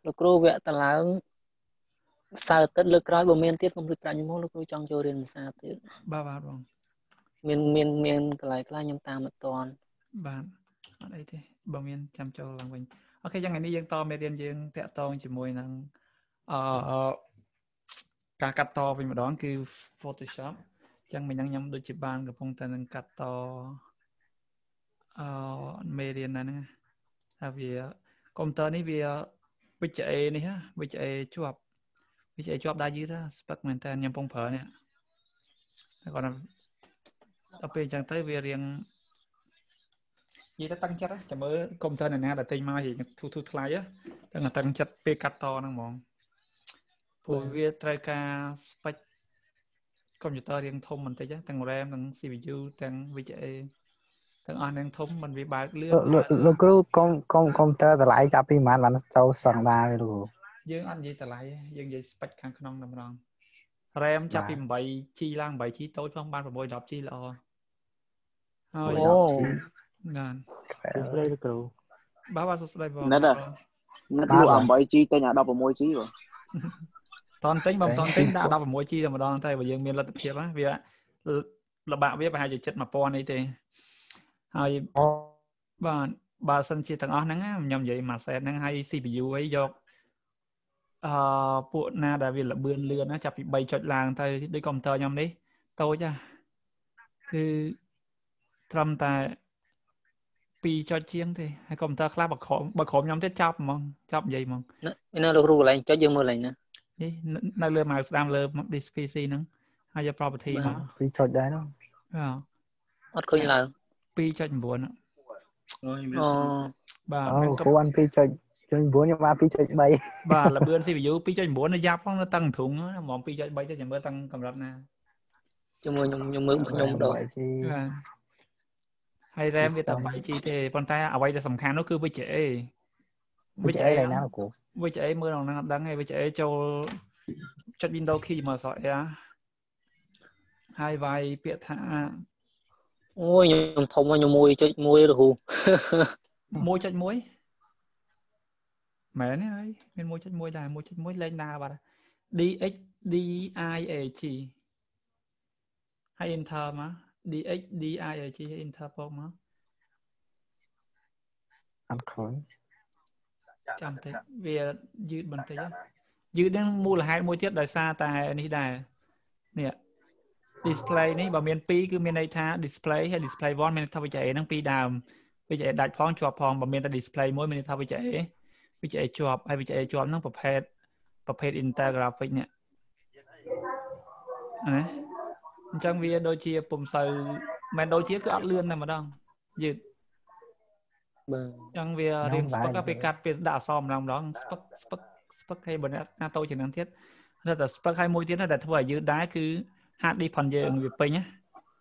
លោកគ្រូវគ្គតឡើងសៅរ៍អាទិត្យលើកក្រោយបើមានទៀតកុំភ្លេចប្រាប់ខ្ញុំមកលោកគ្រូចង់ចូលរៀនភាសាទៀតបាទបងមានកន្លែងខ្លះខ្ញុំតាមអត់ទាន់បាទអត់អីទេបើមានចាំចូលឡើងវិញអូខេយ៉ាងនេះយើងតមេរៀនយើងតាក់ទងជាមួយនឹងការកាត់តវិញម្ដងគឺ Photoshop អញ្ចឹងមិញហ្នឹងខ្ញុំដូចជាបានកំពុងតែនឹងកាត់តមេរៀនហ្នឹងថាវាកុំព្យូទ័រនេះវាវិជ្ជា A នេះវិជ្ជា A ជាប់ដែរយឺតស្ពឹកមែនតើខ្ញុំកំពុងប្រើនេះតែគាត់ដល់ពេលអញ្ចឹងទៅវារៀងនិយាយទៅតាំងចិត្តចាំមើលកុំព្យូទ័រណាដែលទិញមករៀងធូរថ្លៃហ្នឹងតាំងចិត្តពេលកាត់តហ្នឹងហ្មងព្រោះវាត្រូវការស្ពេចកុំព្យូទ័ររៀងធំបន្តិចទាំង RAM ទាំង CPU ទាំង VGA ទាំងអស់នឹងធំมันវាបើកលឿនលោកគ្រូកុំព្យូទ័រតម្លៃចាប់ពីប៉ុន្មានបានចូលស្តង់ដារទេលោកគ្រូយើងអត់និយាយតម្លៃយើងនិយាយស្ពេចខាងក្នុងតែម្ដង RAM ចាប់ពី 8G ឡើង 8G តូចផងបាន 610G ល្អហើយណានស្ដីលោកគ្រូបាទសួស្ដីបងណាត់លក់ 8G ទៅញ៉ា 16G បងតន់ទិញបងតន់ទិញដាក់ 16G តែម្ដងតែបើយើងមានលទ្ធភាពវាលបាក់វាប្រហែលជាចិត្ត 1000 នេះទេហើយបាទបើសិនជាទាំងអស់ហ្នឹងខ្ញុំនិយាយមួយសែនហ្នឹងហើយ CPU អីយកពួកណាដែលវាលបឿនលឿនណាចាប់ពី3ចុចឡើងទៅដូចកុំព្យូទ័រខ្ញុំនេះតូចគឺត្រឹមតែ2ចុចជាងទេហើយកុំព្យូទ័រខ្លះបើក្រុមខ្ញុំទៀតចាប់ហ្មងចាប់និយាយហ្មងនៅលោកគ្រូកន្លែងចុចយើងមើលឡើងណានេះនៅលើ mouse ស្ដាំលើ PC ហ្នឹងហើយយក property មក 2ចុចដែរហ្នឹងអត់ឃើញឡើង 2.9 អូបាទគ្រូអាន2.9ខ្ញុំបាន 2.3 បាទលបឿន CPU 2.9នៅយ៉ាប់ផងនៅតឹងធុងហ្មង 2.3 ទៅចាំមើលតឹងកម្រិតណាជាមួយខ្ញុំមើលខ្ញុំដកហើយ RAM វាតែ 8G ទេប៉ុន្តែអ្វីដែលសំខាន់នោះគឺ VGA ដែរណាលោកគ្រូ VGA មើលដល់ហ្នឹងអត់ដឹងទេ VGA ចូលចុច Windows key មកសអីហើយវាយពាក្យថាអូយខ្ញុំធំខ្ញុំ 1.1 រហូត 1.1 មែនហើយមាន 1.1 ដែរ 1.1 លេងណាបាទ DXDIAG ហើយ Enter មក DXDIAG Enter ពកមកអត់ឃើញចាំតិចវាយឺតបន្តិចយឺតហ្នឹងមូលហេតុមួយទៀតដោយសារតែនេះដែរនេះ display នេះបើមាន2គឺមានន័យថា display ហើយ display 1មានន័យថា VGA ហ្នឹងពីរដើម VGA ដាច់ផងជាប់ផងបើមានតែ display មួយមានន័យថា VGA ជាប់ហើយ VGA ជាប់ហ្នឹងប្រភេទ Intel graphic នេះណាអញ្ចឹងវាដូចជាពុំសូវមិនដូចជាគឺអត់លឿនតែម្ដងយឺតបាទអញ្ចឹងវារៀងស្ពឹកពេលកាត់ពេលដាក់អក្សរម្ដងស្ពឹកហើយបើណាតូចជាងហ្នឹងទៀតតែស្ពឹកហើយមួយទៀតដែលធ្វើឲ្យយឺតដែរគឺ hard disk ផងយើងវាពេញណា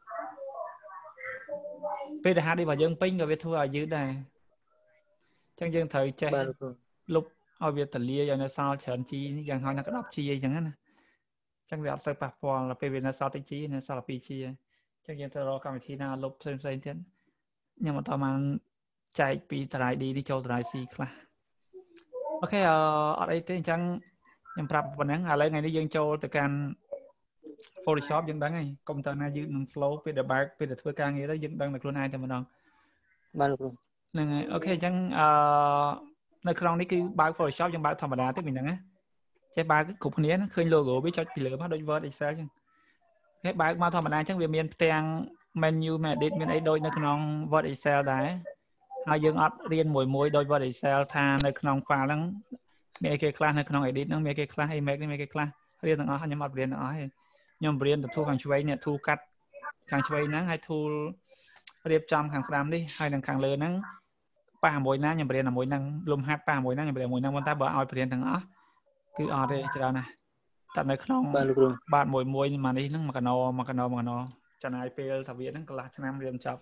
ពេលដែល hard disk របស់យើងពេញក៏វាធ្វើឲ្យយឺតដែរអញ្ចឹងយើងត្រូវចេះលុបឲ្យវាទលាយឲ្យនៅសល់ច្រើន G យ៉ាងហោចណាស់ក៏ 10G អីចឹងណាអញ្ចឹងវាអត់សូវប៉ះពាល់ដល់ពេលវានៅសល់តិច G នៅសល់ 2G អញ្ចឹងយើងត្រូវរកកម្មវិធីណាលុបផ្សេងទៀតខ្ញុំអត់បានចែកពី drive D នេះចូល drive C ខ្លះអូខេអត់អីទេអញ្ចឹងខ្ញុំប្រាប់ប៉ុណ្ណឹងឥឡូវថ្ងៃនេះយើងចូលទៅកាន់ Photoshop យើងដឹងហើយកុំព្យូទ័រណាយឺតនឹង slow ពេលដែលបើកពេលដែលធ្វើការងារទៅយើងដឹងតែខ្លួនឯងតែម្ដងបាទលោកគ្រូហ្នឹងហើយអូខេអញ្ចឹងនៅក្នុងនេះគឺបើក Photoshop យើងបើកធម្មតាទេមិនហ្នឹងណាចេះបើកគ្រប់គ្នាឃើញ logo វាចុចពីលើមកដូច Word Excel អញ្ចឹងគេបើកមកធម្មតាអញ្ចឹងវាមានផ្ទាំង menu មាន edit មានអីដូចនៅក្នុង Word Excel ដែរហើយយើងអត់រៀនមួយដូច Word Excel ថានៅក្នុង file ហ្នឹងមានអីគេខ្លះនៅក្នុង edit ហ្នឹងមានគេខ្លះ image នេះមានគេខ្លះរៀនទាំងអស់ខ្ញុំអត់រៀនទាំងអស់ទេខ្ញុំរៀនទៅ tool ខាងឆ្វេងនេះ tool កាត់ខាងឆ្វេងហ្នឹងហើយ tool រៀបចំខាងស្ដាំនេះហើយនឹងខាងលើហ្នឹងប៉ះមួយណាខ្ញុំរៀនជាមួយហ្នឹងលំហាត់ប៉ះមួយណាខ្ញុំរៀនមួយហ្នឹងប៉ុន្តែបើឲ្យរៀនទាំងអស់គឺអត់ទេច្រើនណាស់តែនៅក្នុងបាទមួយមកនេះហ្នឹងមួយកណោចំណាយពេលថាវាហ្នឹងកន្លះឆ្នាំរៀនចប់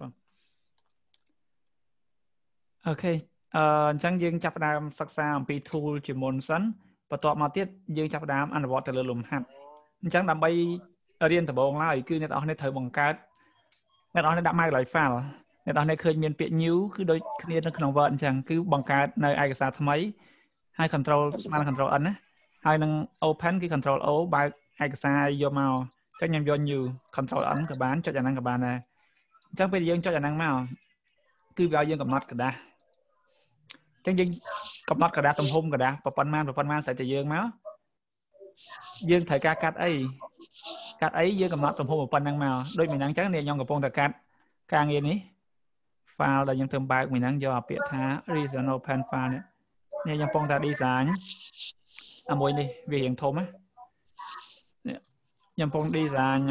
អូខេអញ្ចឹងយើងចាប់ផ្ដើមសិក្សាអំពី tool ជាមុនសិនបន្ទាប់មកទៀតយើងចាប់ផ្ដើមអនុវត្តទៅលើលំហាត់អញ្ចឹងដើម្បីរៀនដំបូងឡើយគឺអ្នកនរគ្នាត្រូវបង្កើតអ្នកនរគ្នាដាក់ My Life File អ្នកនរគ្នាឃើញមានពាក្យ new គឺដូចគ្នានៅក្នុង Word អញ្ចឹងគឺបង្កើតនៅឯកសារថ្មីហើយ control ស្មើនឹង control n ណាហើយនឹង open គឺ control o បើកឯកសារយកមកអញ្ចឹងខ្ញុំយក new control n ក៏បានចុចអាហ្នឹងក៏បានដែរអញ្ចឹងពេលយើងចុចអាហ្នឹងមកគឺវាឲ្យយើងកំណត់กระดาษអញ្ចឹងយើងកំណត់กระดาษទំហំกระดาษប្រព័ន្ធបានស្អីទៅយើងមកយើងត្រូវការកាត់អីយើងកំណត់ទំហំប៉ុណ្ណឹងមកដូចមីហ្នឹងអញ្ចឹងនេះខ្ញុំកំពុងតែកាត់ការងារនេះ file ដែលខ្ញុំធ្វើបើកមីហ្នឹងយកអាពាក្យថា reason open file នេះខ្ញុំកំពុងតែ design អាមួយនេះវារៀងធំណាខ្ញុំកំពុង design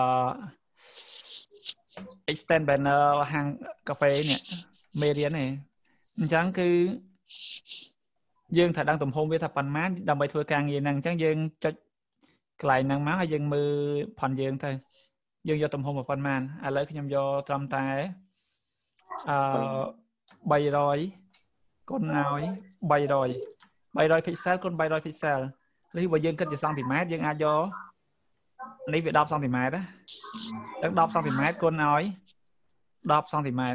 extend banner ហាងកាហ្វេនេះមេរៀននេះអញ្ចឹងគឺយើងត្រូវដឹងទំហំវាថាប៉ុន្មានដើម្បីធ្វើការងារហ្នឹងអញ្ចឹងយើងចុចកន្លែងហ្នឹងមកហើយយើងមើលផនយើងទៅយើងយកទំហំប៉ុន្មានឥឡូវខ្ញុំយកត្រឹមតែ300គុណឲ្យ300 pixel គុណ300 pixel ឬបើយើងគិតជាសង់ទីម៉ែត្រយើងអាចយកនេះវា10សង់ទីម៉ែត្រណាដល់10សង់ទីម៉ែត្រគុណឲ្យ10សង់ទីម៉ែត្រ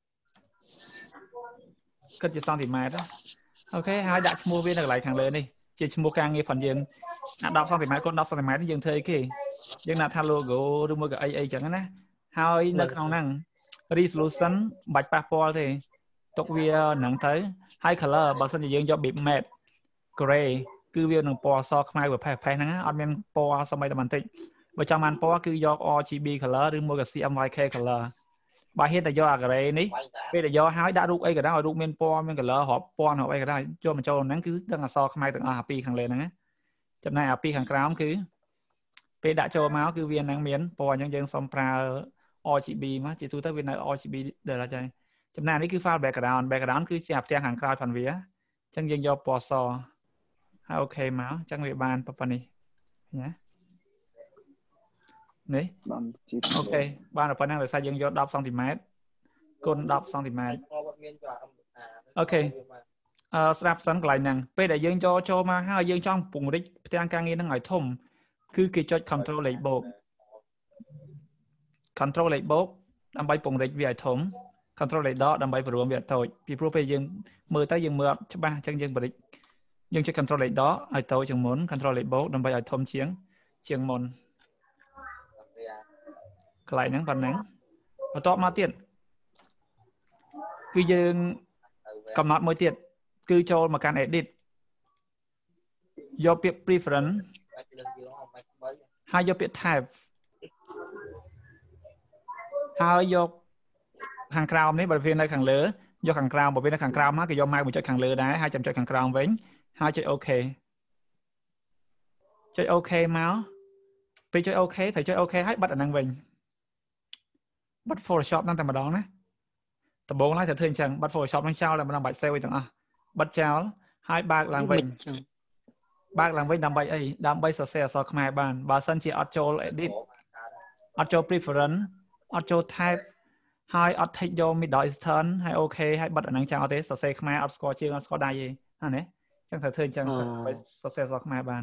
គិតជាសង់ទីម៉ែត្រអូខេហើយដាក់ឈ្មោះវានៅកន្លែងខាងលើនេះជាឈ្មោះការងារផងយើង10សង់ទីម៉ែត្រគុណ10សង់ទីម៉ែត្រនេះយើងធ្វើអីគេយើងដាក់ថា logo ឬមួយក៏អីចឹងណាហើយនៅក្នុងហ្នឹង resolution មិនបាច់ប៉ះពាល់ទេទុកវាហ្នឹងទៅហើយ color បើសិនជាយើងយក bitmap gray គឺវានឹងពណ៌សខ្មៅប្រផេះហ្នឹងអត់មានពណ៌សម័យតែបន្តិចបើចង់បានពណ៌គឺយក RGB color ឬមួយក៏ CMYK color បើហ៊ានតែយកអា gray នេះពេលដែលយកហើយដាក់រូបអីក៏ដោយរូបមានពណ៌មាន color រាប់ពណ៌រាប់អីក៏ដោយចូលបញ្ចូលហ្នឹងគឺដឹងអក្សរខ្មៅទាំងអស់អាពីរខាងលើហ្នឹងណាចំណែកអាពីរខាងក្រោមគឺពេលដាក់ចូលមកគឺវានឹងមានពណ៌អញ្ចឹងយើងសុំប្រើ RGB មកជាទូទៅវានៅ RGB ដែលអាចចំណែកនេះគឺ file background គឺជាអាផ្ទាំងខាងក្រោយផងវាអញ្ចឹងយើងយកពណ៌សហើយអូខេមកអញ្ចឹងវាបានប៉ុណ្នេះណានេះអូខេបានប៉ុណ្ណឹងដោយសារយើងយក10សង់ទីម៉ែត្រគុណ10សង់ទីម៉ែត្រអូខេស្រាប់សិនកន្លែងហ្នឹងពេលដែលយើងចូលមកហើយយើងចង់ពង្រីកផ្ទាំងការងារហ្នឹងឲ្យធំគឺគេចុច control លេខបូកដើម្បីពង្រីកវាឲ្យធំ control លេខដកដើម្បីបង្រួមវាឲ្យតូចពីព្រោះពេលយើងមើលទៅយើងមើលអត់ច្បាស់អញ្ចឹងយើងបរិចយើងចុច control លេខដកឲ្យតូចជាងមុន control លេខបូកដើម្បីឲ្យធំជាងមុនកន្លែងហ្នឹងប៉ុណ្ណឹងបន្ទាប់មកទៀតគឺយើងកំណត់មួយទៀតគឺចូលមកកាន់ edit យកពាក្យ preference ហើយយកពាក្យ type ហើយយកខាងក្រោមនេះបើវានៅខាងលើយកខាងក្រោមបើវានៅខាងក្រោមមកក៏យកម៉ៅបញ្ចុចខាងលើដែរហើយចាំចុចខាងក្រោមវិញហើយចុច OK ចុច OK មកពេលចុច OK ត្រូវចុច OK ហើយបិទអាហ្នឹងវិញបិទ Photoshop ហ្នឹងតែម្ដងណាដំបូងឡើយត្រូវធ្វើអញ្ចឹងបិទ Photoshop ហ្នឹងចោលតែម្ដងបាច់ save ទាំងអស់បិទចោលហើយបើកឡើងវិញដើម្បីអីដើម្បីសរសេរអក្សរខ្មែរបានបើសិនជាអត់ចូល edit អត់ចូល preference អត់ចូល type ហើយអត់ take យក middle eastern ហើយអូខេហើយបិទអាហ្នឹងចោលទេសរសេរខ្មែរអត់ស្គាល់ជើងអត់ស្គាល់ដៃទេណាអញ្ចឹងត្រូវធ្វើអញ្ចឹងដើម្បីសរសេរអក្សរខ្មែរបាន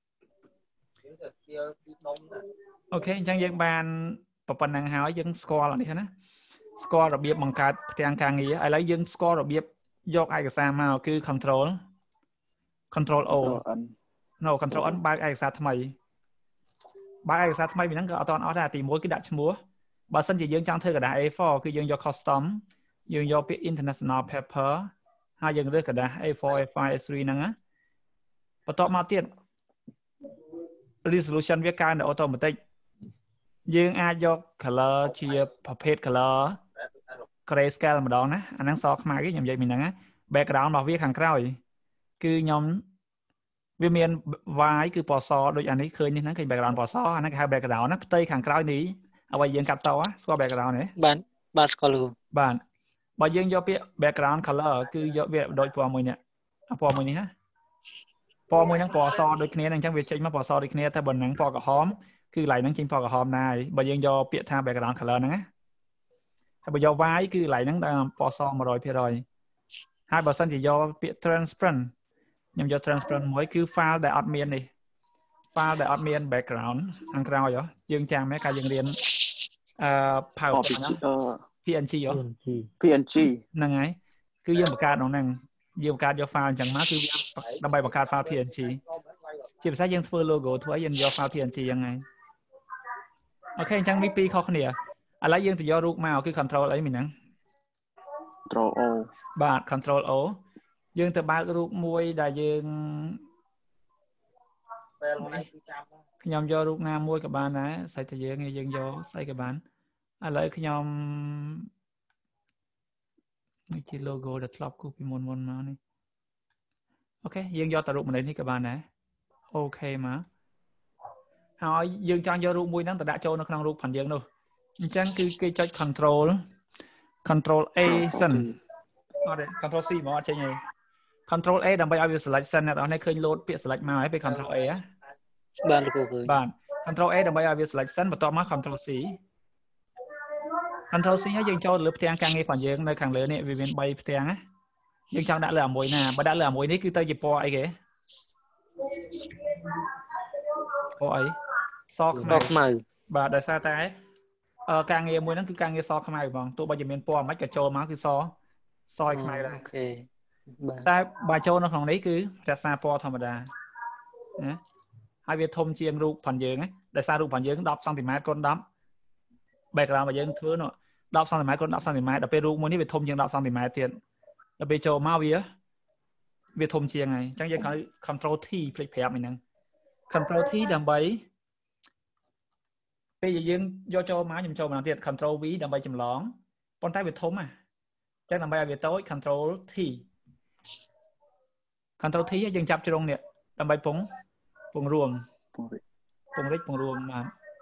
អូខេអញ្ចឹងយើងបានប៉ុណ្ណឹងហើយយើងស្គាល់អានេះណាស្គាល់របៀបបង្កើតផ្ទាំងការងារឥឡូវយើងស្គាល់របៀបយកឯកសារមកគឺ control O control N បើកឯកសារថ្មីបើកឯកសារថ្មីហ្នឹងក៏អត់អស់ដែរទី1គឺដាក់ឈ្មោះបើសិនជាយើងចង់ធ្វើกระดาษ A4 គឺយើងយក custom យើងយកពាក្យ international paper ហើយយើងរើសกระดาษ A4 A5 A3 ហ្នឹងណាបន្ទាប់មកទៀត resolution វាកើនដោយ automatic យើងអាចយក color ជាប្រភេទ color gray scale ម្ដងណាអាហ្នឹងសខ្មៅខ្ញុំនិយាយពីហ្នឹងណា background របស់វាខាងក្រោយគឺខ្ញុំវាមាន Y គឺពណ៌សដូចអានេះឃើញនេះហ្នឹងឃើញ background ពណ៌សអាហ្នឹងគេហៅ background ណាផ្ទៃខាងក្រោយនេះអ្វីយើងកាត់តស្គាល់ background ទេបាទស្គាល់លោកបាទបើយើងយកពាក្យ background color គឺយកវាដូចពណ៌មួយនេះពណ៌មួយនេះណាពណ៌មួយហ្នឹងពណ៌សដូចគ្នាអញ្ចឹងវាចេញមកពណ៌សដូចគ្នាតែបើហ្នឹងពណ៌ក្រហមគឺកន្លែងហ្នឹងចេញពណ៌ក្រហមដែរបើយើងយកពាក្យថា background color ហ្នឹងណាហើយបើយក Y គឺកន្លែងហ្នឹងដល់ពណ៌ស 100% ហើយបើសិនជាយកពាក្យ transparent ខ្ញុំយក transparent មួយគឺ file ដែលអត់មាននេះ file ដែលអត់មាន background ខាងក្រោយយើងចាំទេកាលយើងរៀនPowerPoint PNG ហ្នឹងហើយគឺយើងបង្កើតក្នុងហ្នឹងយើងបង្កើតយក file អញ្ចឹងមកគឺវាដើម្បីបង្កើត file PNG ជាភាសាយើងធ្វើ logo ធ្វើឲ្យយើងយក file PNG ហ្នឹងហើយអូខេអញ្ចឹងនេះពីរខុសគ្នាឥឡូវយើងទៅយករូបមកគឺ control អីមិញហ្នឹង Control O បាទ control O យើងទៅបើករូបមួយដែលយើងខ្ញុំយករូបណាមួយក៏បានដែរស្អីតែយើងយកស្អីក៏បានឥឡូវខ្ញុំនេះជា logo ដែលធ្លាប់គូសពីមុនមកនេះអូខេយើងយកតែរូបមនុស្សនេះក៏បានដែរអូខេមកហើយយើងចង់យករូបមួយហ្នឹងទៅដាក់ចូលនៅក្នុងរូបផងយើងនោះអញ្ចឹងគឺគេចុច control A សិនអត់ទេ control C មកអត់ចេញទេ control A ដើម្បីឲ្យវា select សិនអ្នកនរឃើញ load ពាក្យ select មកហើយពេល control A បានលោកគ្រូឃើញបាទ control A ដើម្បីឲ្យវា select សិនបន្ទាប់មក control C ហើយយើងចូលលើផ្ទាំងការងាររបស់យើងនៅខាងលើនេះវាមាន3ផ្ទាំងណាយើងចង់ដាក់លើអាមួយណាបើដាក់លើអាមួយនេះគឺទៅជាពណ៌អីគេពណ៌អីសខ្មៅបាទដោយសារតែការងារមួយហ្នឹងគឺការងារសខ្មៅហ្មងទោះបីជាមានពណ៌មិនក៏ចូលមកគឺសឲ្យខ្មៅដែរអូខេបាទតែបើចូលនៅក្នុងនេះគឺរក្សាពណ៌ធម្មតាណាហើយវាធំជាងរូបផងយើងណាដោយសាររូបផងយើង10 សង់ទីម៉ែត្រគុណ10 background របស់យើងធ្វើនោះ10 សង់ទីម៉ែត្រគុណ10 សង់ទីម៉ែត្រដល់ពេលរូបមួយនេះវាធំជាង10 សង់ទីម៉ែត្រទៀតដល់ពេលចូលមកវាធំជាងហើយអញ្ចឹងយើង control T ភ្លេចប្រាប់ហ្នឹង control T ដើម្បីពេលយើងយកចូលមកខ្ញុំចូលម្ដងទៀត control V ដើម្បីចម្លងប៉ុន្តែវាធំអញ្ចឹងដើម្បីឲ្យវាតូច control T យើងចាប់ជ្រុងនេះដើម្បីពង្រួមពង្រីកពង្រួមបាទ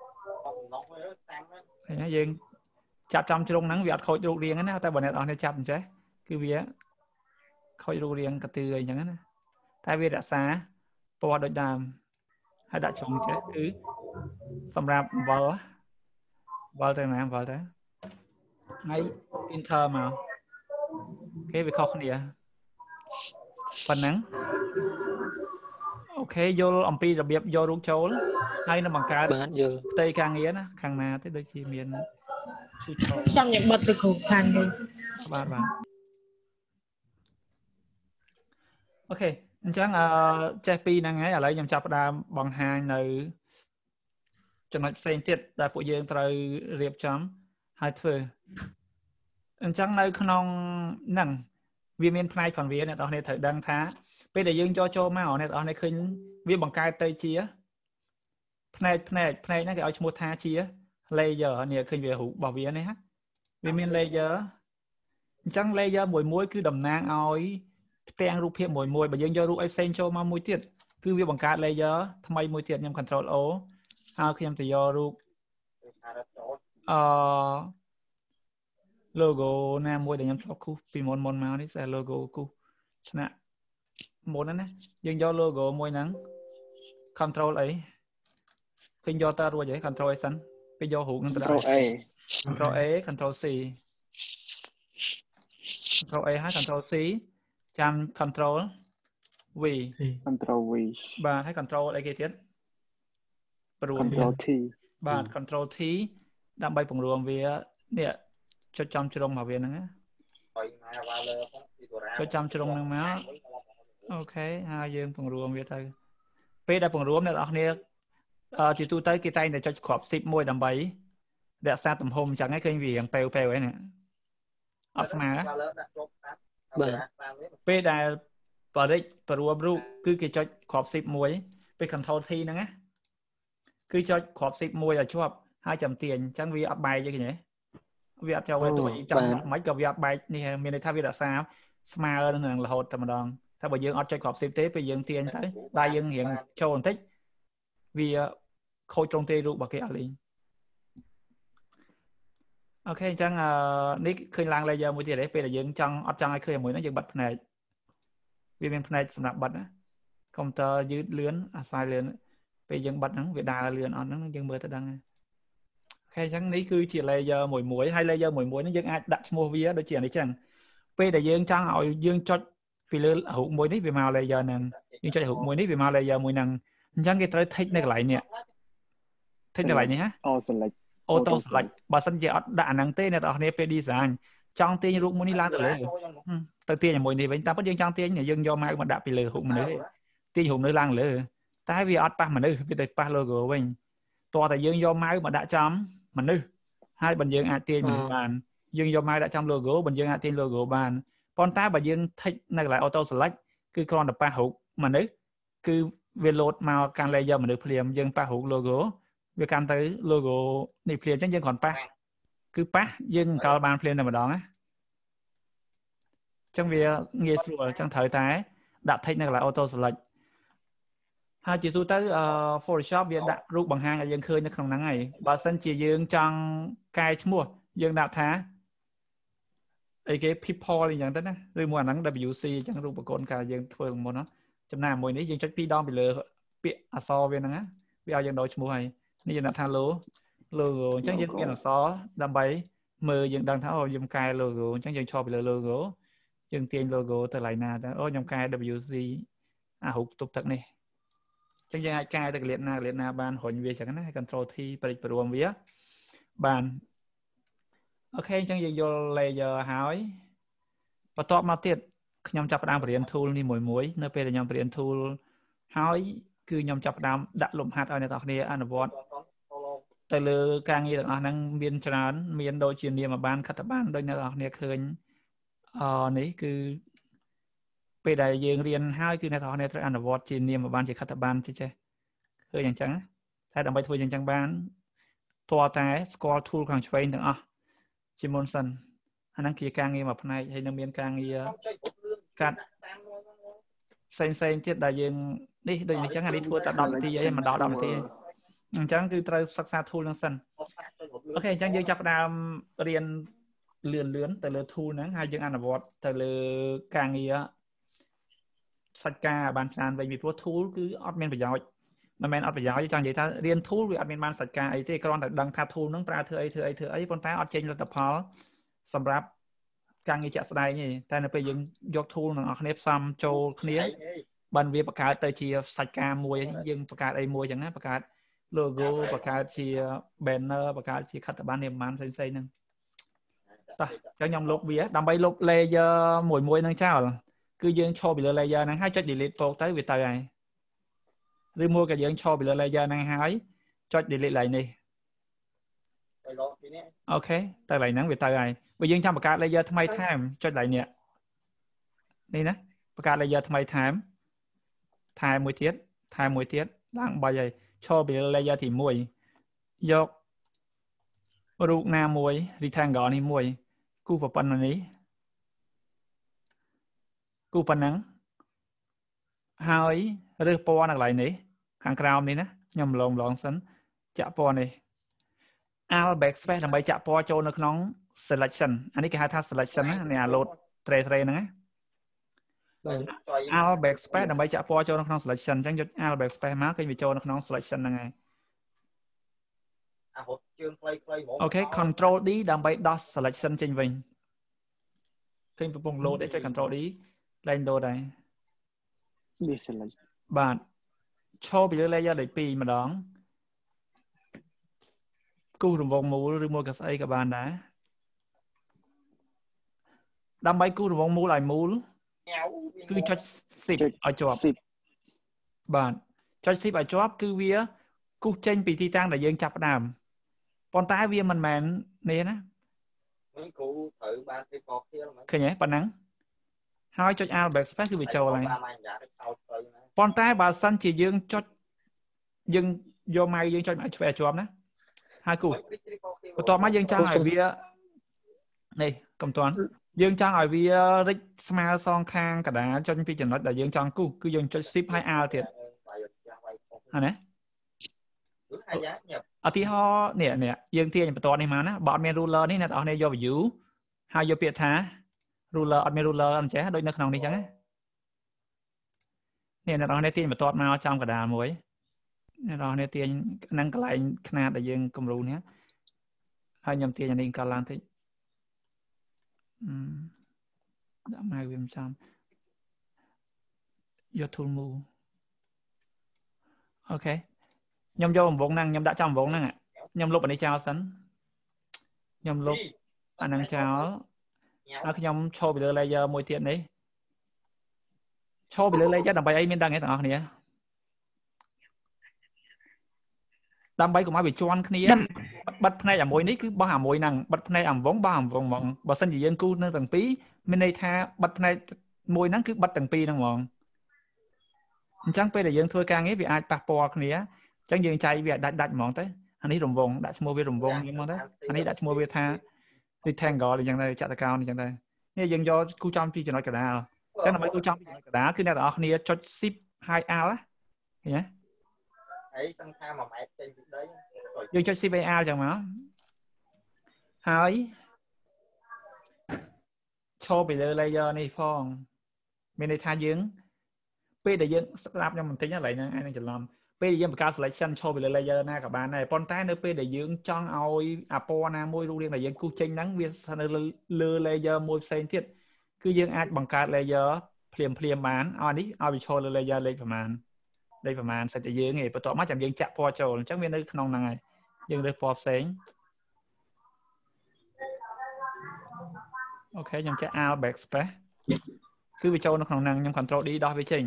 ហើយយើងចាប់ចំជ្រុងហ្នឹងវាអត់ខូចរូបរាងណាតែបើអ្នកនរនេះចាប់អញ្ចេះគឺវាខូចរូបរាងកន្ទឿអីចឹងណាតែវារក្សាពណ៌ដូចដើមហើយដាក់ជ្រុងចេះគឺសម្រាប់វល់ទៅណាវល់ទៅហើយ enter មកគេវាខុសគ្នាប៉ុណ្ណឹងអូខេយល់អំពីរបៀបយករូបចូលហើយនឹងបង្កើតបាទយល់ផ្ទៃការងារណាខាងណាទេដូចជាមានចាំញ៉ាំបិទទៅគ្រូខាងនេះបាទអូខេអញ្ចឹងចេះពីហ្នឹងហើយឥឡូវខ្ញុំចាប់ផ្ដើមបង្ហាញនៅចំណុចផ្សេងទៀតដែលពួកយើងត្រូវរៀបចំហើយធ្វើអញ្ចឹងនៅក្នុងហ្នឹងវាមានផ្នែកផងវាអ្នកនរគ្នាត្រូវដឹងថាពេលដែលយើងចូលមកអ្នកនរគ្នាឃើញវាបង្កើតទៅជាផ្នែកហ្នឹងគេឲ្យឈ្មោះថាជា layer នេះឃើញវារូបរបស់វានេះវាមាន layer អញ្ចឹង layer មួយគឺតំណាងឲ្យផ្ទាំងរូបភាពមួយបើយើងយករូបឲ្យផ្សេងចូលមកមួយទៀតគឺវាបង្កើត layer ថ្មីមួយទៀតខ្ញុំ control O ហើយខ្ញុំទៅយករូបlogo ណាមួយដែលខ្ញុំធ្លាប់គូសពីមុនមកនេះតែ logo គូសថ្នាក់មុនណាយើងយក logo មួយហ្នឹង control អីឃើញយកតើរួចហើយ control អីសិនពេលយករូបហ្នឹងទៅដាក់ control A control C control A ហើយ control C ចាំ control V បាទហើយ control អីគេទៀតព្រម control T បាទ control T ដើម្បីពង្រួមវានេះចុចចំជ្រុងមកវាហ្នឹងណាចុចចំជ្រុងហ្នឹងមកអូខេហើយយើងពង្រួមវាទៅពេលដែលពង្រួមអ្នកនរគ្នាជាទូទៅគេតែងតែចុចគ្រាប់ zip មួយដើម្បីរក្សាទំហំអញ្ចឹងឯងឃើញវារៀងប៉ែវឯនេះអត់ស្មើបាទពេលដែលបរិចបរួមរូបគឺគេចុចគ្រាប់ zip មួយពេល control T ហ្នឹងណាគឺចុចគ្រាប់ zip មួយឲ្យជាប់ហើយចាំទាញអញ្ចឹងវាអត់បែកទេឃើញទេវាអត់ចូលទៅចាំមិនក៏វាអត់បែកនេះមានន័យថាវារក្សាស្មើនឹងរហូតតែម្ដងតែបើយើងអត់ចុចគ្រាប់ zip ទេពេលយើងទាញទៅដៃយើងរៀងចូលបន្តិចវាខូចត្រង់ទេរូបរបស់គេអត់លេងអូខេអញ្ចឹងនេះឃើញឡើង layer មួយទៀតទេពេលដែលយើងអត់ចង់ឲ្យឃើញមួយហ្នឹងយើងបិទភ្នែកវាមានភ្នែកសម្រាប់បិទណាកុំព្យូទ័រយឺតលឿនអាស្រ័យលឿនពេលយើងបិទហ្នឹងវាដើរលឿនអត់ហ្នឹងយើងមើលទៅដឹងអូខេអញ្ចឹងនេះគឺជា layer មួយហើយ layer មួយនេះយើងអាចដាក់ឈ្មោះវាដូចជានេះចឹងពេលដែលយើងចង់ឲ្យយើងចុចពីលើរូបមួយនេះវាមក layer ហ្នឹងយើងចុចរូបមួយនេះវាមក layer មួយហ្នឹងអញ្ចឹងគេត្រូវ tick នៅកន្លែងនេះ tick កន្លែងនេះហ៎ select auto select បើសិនជាអត់ដាក់អាហ្នឹងទេអ្នកនរគ្នាពេល design trong tiền rụng muốn đi lan từ lưỡi từ tiền là mỗi này vẫn ta bắt dương trong tiền này dương do mai mà đã bị lừa hụt mà nữa tiền hụt nữa lan lừa tại vì ở pa mà nữa vì pa logo mình to tại dương do mai mà đã chấm mà nữa hai bình dương tiền mình bàn dương do mai đã chấm logo bình dương tiền logo bàn con ta bà dương thích này lại auto select cứ con là pa hụt mà nữa cứ về load màu càng layer mà được phim dương pa hụt logo về càng tới logo này phim chắc dương còn pa cứ pa dương cao bàn phim này mà đó á trong việc nghe sửa trong thời thái đặt thích này là auto select hai chị tôi tới Photoshop việc đặt rút bằng hàng ở dân khơi nó không nắng này bà sân chỉ dương trong cài mua dương đặt thá ấy cái people thì nhận tới nè rồi mua nắng WC chẳng rút bằng con cả dương thường một nó trong nào mỗi nấy dương chắc pi đom bị lừa bị so về nắng bây giờ dương đổi mua nàyนี่là thang logo chắc dương cái là so đâm bay mờ dương đang tháo dương cài logo chắc dương cho bị lừa logo dương tiền logo từ lại nào ô dương cài WC hụt tục thật này chẳng như ai cài từ liệt na ban hồi về chẳng hạn control thi bật rùm vía bàn ok chẳng như vô layer hỏi và top mà tiệt nhom chập đam bền tool đi mùi nơi pe là nhom bền tool hỏi cứ nhom chập đam đặt lụm hạt ở này tao này ăn vọt từ lừa càng như là năng miền trán miền đôi truyền niệm mà ban khát ban đôi này này khơi này cứไปได้យើងរៀនហើយគឺអ្នកទាំងអស់គ្នាត្រូវអនុវត្តជានាមបានជាខិត្តបានចេះឃើញអញ្ចឹងតែដើម្បីធ្វើយ៉ាងចឹងបានតើតែស្គាល់ tool ខាងឆ្វេងទាំងអស់ជាមុនសិនអាហ្នឹងជាការងារមួយផ្នែកហើយនឹងមានការងារកាត់ផ្សេងទៀតដែលយើងនេះដូចនេះចឹងអានេះធ្វើតែ10នាទីអីមិនដល់10នាទីអញ្ចឹងគឺត្រូវសិក្សា tool ហ្នឹងសិនអូខេអញ្ចឹងយើងចាប់ផ្ដើមរៀនលឿនទៅលើ tool ហ្នឹងហើយយើងអនុវត្តទៅលើការងារសាច់ការបានច្រើនវិញពីព្រោះ tool គឺអត់មានប្រយោជន៍មិនមែនអត់ប្រយោជន៍ទេចង់និយាយថារៀន tool វាអត់មានបានសាច់ការអីទេគ្រាន់តែដឹងថា tool ហ្នឹងប្រើធ្វើអីប៉ុន្តែអត់ចេញលទ្ធផលសម្រាប់ការងារជាក់ស្ដែងទេតែនៅពេលយើងយក tool ទាំងអស់គ្នាផ្សំចូលគ្នាបានវាបង្កើតទៅជាសាច់ការមួយយើងបង្កើតអីមួយចឹងណាបង្កើត logo បង្កើតជា banner បង្កើតជាខិត្តប័ណ្ណនិមន្តផ្សេងហ្នឹងតោះចឹងខ្ញុំលុបវាដើម្បីលុប layer មួយហ្នឹងចោលគឺយើងឈរពីលើ layer ហ្នឹងហើយចុច delete ពោកទៅវាទៅហើយឬមួយក៏យើងឈរពីលើ layer ហ្នឹងហើយចុច delete ឡើងនេះអូខេទៅឡើងហ្នឹងវាទៅហើយបើយើងចង់បង្កើត layer ថ្មីថែមចុចឡើងនេះណាបង្កើត layer ថ្មីថែមមួយទៀតឡើង3ហើយឈរពីលើ layer ទី1យករូបណាមួយ rectangle នេះមួយគូប៉ុណ្ណឹងនេះគូប៉ុណ្ណឹងហើយរើសពណ៌នៅកន្លែងនេះខាងក្រោមនេះណាខ្ញុំឡងសិនចាក់ពណ៌នេះ Alt backspace ដើម្បីចាក់ពណ៌ចូលនៅក្នុង selection អានេះគេហៅថា selection ណានេះអា load tray ហ្នឹងណា Alt backspace ដើម្បីចាក់ពណ៌ចូលនៅក្នុង selection អញ្ចឹងយក Alt backspace មកឃើញវាចូលនៅក្នុង selection ហ្នឹងហើយអូខេ control D ដើម្បីដោះ selection ចេញវិញឃើញកំពុង load ទេចុច control D ឡើងដូរដែរបាទឈរពីលើ layer ដែល2ម្ដងគូសរង្វង់មូលឬមួយក៏ស្អីក៏បានដែរដើម្បីគូសរង្វង់មូលឲ្យមូលគឺចុច shift ឲ្យជាប់បាទចុច shift ឲ្យជាប់គឺវាគូសចេញពីទីតាំងដែលយើងចាប់ផ្ដើមប៉ុន្តែវាមិនមែននេះណាគ្រូត្រូវបានគេកខៀលឃើញទេប៉ុណ្ណឹងហើយចុច Alt backspace គឺវាចូលហើយប៉ុន្តែបើសិនជាយើងចុចយើងយកម៉ៅយើងចុចម៉ៅឆ្វេងជាប់ណាហើយគូបន្ទាប់មកយើងចង់ឲ្យវានេះកំតាន់យើងចង់ឲ្យវារិចស្មើសងខាងកណ្ដាលចុចពីចំណុចដែលយើងចង់គូសគឺយើងចុច shift ហើយ Alt ទៀតហ្នឹងណាឧទាហរណ៍នេះយើងទាញបន្ទាត់នេះមកណាបើអត់មាន ruler នេះអ្នកនរគ្នាយក view ហើយយកពាក្យថា ruler អត់មាន ruler អញ្ចឹងដូចនៅក្នុងនេះអញ្ចឹងណានេះអ្នកនរគ្នាទាញបន្ទាត់មកចំកណ្ដាលមួយអ្នកនរគ្នាទាញនឹងកន្លែងຂະຫນាតដែលយើងគំរូនេះហើយខ្ញុំទាញអានេះកន្លងតិចដាក់មកវាមិនចាំយក tool move អូខេខ្ញុំយកអំវងហ្នឹងខ្ញុំដាក់ចំអំវងហ្នឹងខ្ញុំលុបអានេះចោលសិនខ្ញុំលុបអាហ្នឹងចោលខ្ញុំចូលពីលើ layer មួយទៀតនេះចូលពីលើ layer ដើម្បីអីមានដឹងទេទាំងអស់គ្នាដើម្បីកុំឲ្យវាជន់គ្នាបិទផ្នែកអាមួយនេះគឺបោះអាមួយហ្នឹងបិទផ្នែកអាវងបោះអាវងហ្មងបើសិនជាយើងគូនឹងទាំងពីរមានន័យថាបិទផ្នែកមួយហ្នឹងគឺបិទទាំងពីរហ្នឹងហ្មងអញ្ចឹងពេលដែលយើងធ្វើការងារវាអាចប៉ះពាល់គ្នាអញ្ចឹងយើងចែកវាដាច់ហ្មងទៅអានេះរង្វង់ដាក់ឈ្មោះវារង្វង់ហ្នឹងមកទៅអានេះដាក់ឈ្មោះវាថា rectangle អញ្ចឹងទៅចតុកោណអញ្ចឹងទៅនេះយើងយកគូចំពីចំណុចកណ្ដាលអញ្ចឹងដើម្បីគូចំពីចំណុចកណ្ដាលគឺអ្នកទាំងអស់គ្នាចុច shift ហើយ alt ឃើញទេហើយសង្ខា1ម៉ែត្រចេញពីដីយើងចុច shift ហើយ alt អញ្ចឹងមកហើយចូលពីលើ layer នេះផងមានន័យថាយើងពេលដែលយើងស្ដាប់ខ្ញុំបន្តិចឡើយហ្នឹងឯងនឹងច្រឡំពេលដែលយើងបង្កើត selection ចូលពីលើ layer ណាក៏បានដែរប៉ុន្តែនៅពេលដែលយើងចង់ឲ្យអាពណ៌ណាមួយរូបរាងដែលយើងគូសចេញហ្នឹងវាស្ថិតនៅលើ layer មួយផ្សេងទៀតគឺយើងអាចបង្កើត layer ភ្លាមបានឲ្យនេះឲ្យវាចូលលើ layer លេខប្រមាណសិតតែយើងឯងបន្ទាប់មកចាំយើងចាក់ពណ៌ចូលអញ្ចឹងវានៅក្នុងហ្នឹងហើយយើងរើសពណ៌ផ្សេងអូខេខ្ញុំចាក់ alt backspace គឺវាចូលនៅក្នុងហ្នឹងខ្ញុំ control D ដោះវាចេញ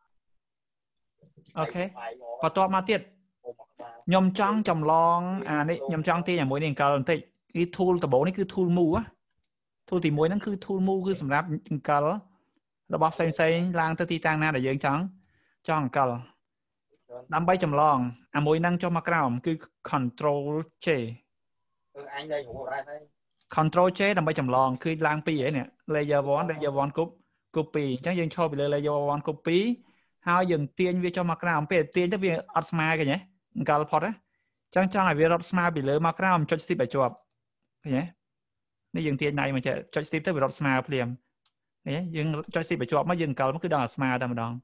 អូខេបន្ទាប់មកទៀតខ្ញុំចង់ចម្លងអានេះខ្ញុំចង់ទាញអាមួយនេះអង្កលបន្តិចគឺ tool ដំបូងនេះគឺ tool move tool ទី1ហ្នឹងគឺ tool move គឺសម្រាប់អង្កលរបស់ផ្សេងឡើងទៅទីតាំងណាដែលយើងចង់អង្កលដើម្បីចម្លងអាមួយហ្នឹងចុះមកក្រោមគឺ control J អញលេងហួរដែរហើយ control J ដើម្បីចម្លងគឺឡើងពីហ្នឹងនេះ layer 1 copy អញ្ចឹងយើងឈរពីលើ layer 1 copy ហើយយើងទាញវាចុះមកក្រោមពេលទាញទៅវាអត់ស្មើឃើញទេអង្កលផុតណាអញ្ចឹងចង់ឲ្យវារត់ស្មើពីលើមកក្រោមចុច shift ឲ្យជាប់ឃើញទេនេះយើងទាញដៃមកចុច shift ទៅវារត់ស្មើភ្លាមឃើញទេយើងចុច shift ឲ្យជាប់មកយើងអង្កលមកគឺដល់ឲ្យស្មើតែម្ដង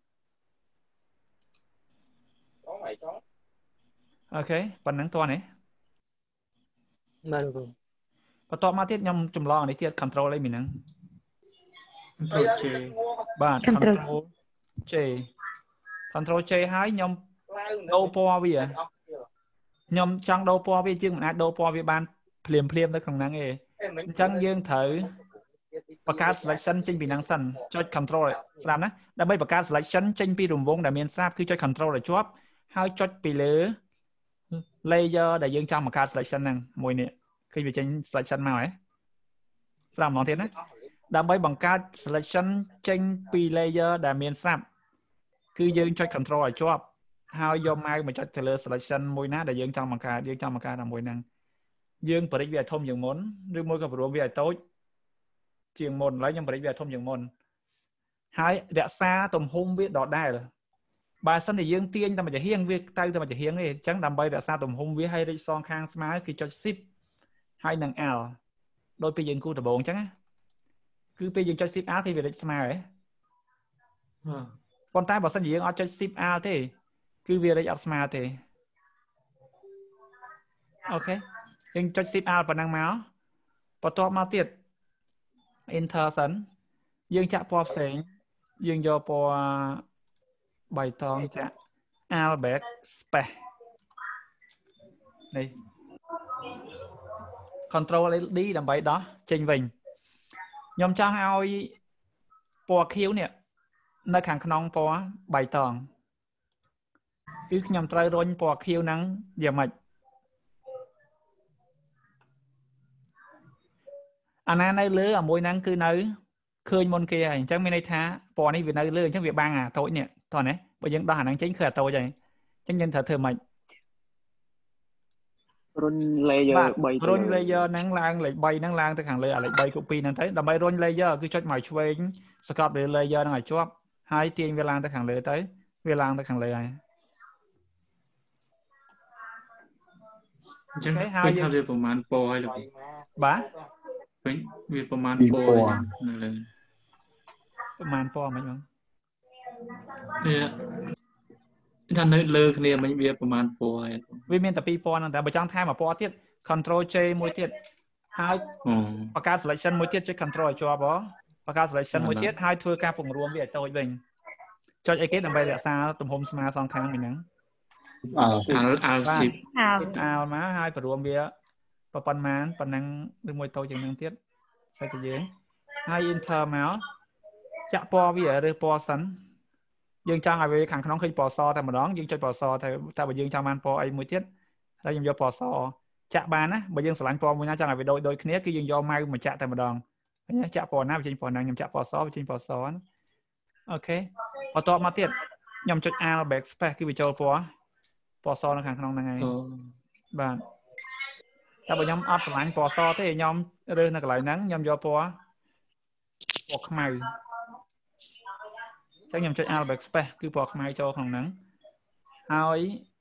អូខេប៉ុណ្ណឹងតោះនេះបានគ្រូបន្ទាប់មកទៀតខ្ញុំចម្លងនេះទៀត control អីមីហ្នឹង control J បាទ control J ហើយខ្ញុំដូរពណ៌វាខ្ញុំចង់ដូរពណ៌វាជាងមិនអាចដូរពណ៌វាបានភ្លាមនៅក្នុងហ្នឹងទេអញ្ចឹងយើងត្រូវបង្កើត selection ចេញពីហ្នឹងសិនចុច control ស្ដាប់ណាដើម្បីបង្កើត selection ចេញពីរង្វង់ដែលមានស្រាប់គឺចុច control ឲ្យជាប់ហើយចុចពីលើ layer ដែលយើងចង់បង្កើត selection ហ្នឹងមួយនេះឃើញវាចេញ selection មកហ៎ស្ដាប់ម្ដងទៀតណាដើម្បីបង្កើត selection ចេញពី layer ដែលមានស្រាប់គឺយើងចុច control ឲ្យជាប់ហើយយកម៉ៅមកចុចទៅលើ selection មួយណាដែលយើងចង់បង្កើតអាមួយហ្នឹងយើងបរិចវាឲ្យធំជាងមុនឬមួយក៏ព្រមវាឲ្យតូចជាងមុនឥឡូវខ្ញុំបរិចវាឲ្យធំជាងមុនហើយរក្សាទំហំវាដដែលបើសិនតែយើងទាញតែមួយចំហៀងវាទៅតែមួយចំហៀងទេអញ្ចឹងដើម្បីរក្សាទំហំវាឲ្យរីកសងខាងស្មើគឺចុច shift ហើយនឹង L ដោយពេលយើងគូដំបូងអញ្ចឹងណាគឺពេលយើងចុច shift L គឺវារីកស្មើហ៎ប៉ុន្តែបើសិនជាយើងអត់ចុច shift L ទេគឺវារីកអត់ស្មើទេអូខេយើងចុច shift L ប៉ុណ្ណឹងមកបន្ទាប់មកទៀត enter សិនយើងចាក់ពណ៌ផ្សេងយើងយកពណ៌បៃតងចាក់ Alt backspace នេះ control D ដើម្បីដោះចេញវិញខ្ញុំចង់ឲ្យពណ៌ខៀវនេះនៅខាងក្នុងពណ៌បៃតងគឺខ្ញុំត្រូវរុញពណ៌ខៀវហ្នឹងយ៉ាងម៉េចអាណានៅលើអាមួយហ្នឹងគឺនៅឃើញមុនគេហើយអញ្ចឹងមានន័យថាពណ៌នេះវានៅលើអញ្ចឹងវាបាំងអាតូចនេះតោះណាបើយើងដោះអាហ្នឹងចេញគឺអាតូចហើយអញ្ចឹងយើងត្រូវធ្វើម៉េចរុញ layer 3 រុញ layer ហ្នឹងឡើងលេខ3ហ្នឹងឡើងទៅខាងលើអាលេខ3 copy ហ្នឹងទៅដើម្បីរុញ layer គឺចុចមកឆ្វេងសកត់លើ layer ហ្នឹងឲ្យជាប់ហើយទាញវាឡើងទៅខាងលើទៅវាឡើងទៅខាងលើហើយអញ្ចឹងឃើញថាវាប្រមាណពណ៌ហើយលោកបាទឃើញវាប្រមាណពណ៌នៅលើប្រមាណពណ៌មិនបងថានៅលើគ្នាមិញវាប្រមាណពណ៌ហើយវាមានតែ2ពណ៌ហ្នឹងតែបើចង់ថែមមួយពណ៌ទៀត control J មួយទៀតហើយបង្កើត selection មួយទៀតចុច control ឲ្យជាប់បង្កើត selection មួយទៀតហើយធ្វើការពង្រួមវាឲ្យតូចវិញចុចអីគេដើម្បីរក្សាទំហំស្មើសងខាងមិញហ្នឹង Alt10 មកហើយពង្រួមវាប៉ុណ្ណឹងឬមួយតូចជាងហ្នឹងទៀតស្អីទៅយើងហើយ enter មកចាក់ពណ៌វាឬពណ៌សិនយើងចង់ឲ្យវាខាងក្នុងឃើញពណ៌សតែម្ដងយើងចុចពណ៌សតែបើយើងចង់បានពណ៌អីមួយទៀតហើយខ្ញុំយកពណ៌សចាក់បានណាបើយើងស្រឡាញ់ពណ៌មួយណាចង់ឲ្យវាដូចគ្នាគឺយើងយកម៉ៅមកចាក់តែម្ដងឃើញចាក់ពណ៌ណាបញ្ចេញពណ៌ណាខ្ញុំចាក់ពណ៌សបញ្ចេញពណ៌សណាអូខេបន្ទាប់មកទៀតខ្ញុំចុច Alt Backspace គឺវាចូលពណ៌សនៅខាងក្នុងហ្នឹងហើយបាទតែបើខ្ញុំអត់ស្រឡាញ់ពណ៌សទេខ្ញុំរើសនៅកន្លែងហ្នឹងខ្ញុំយកពណ៌ខ្មៅចឹងខ្ញុំចុច Alt Backspace គឺពណ៌ខ្មៅចូលក្នុងហ្នឹងហើយ